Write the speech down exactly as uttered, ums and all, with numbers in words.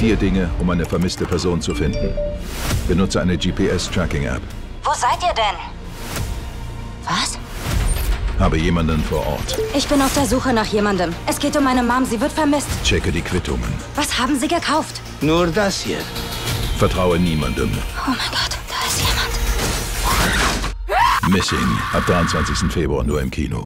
Vier Dinge, um eine vermisste Person zu finden. Benutze eine G P S-Tracking-App. Wo seid ihr denn? Was? Habe jemanden vor Ort. Ich bin auf der Suche nach jemandem. Es geht um meine Mom, sie wird vermisst. Checke die Quittungen. Was haben Sie gekauft? Nur das hier. Vertraue niemandem. Oh mein Gott, da ist jemand. Missing. Ab dreiundzwanzigsten Februar nur im Kino.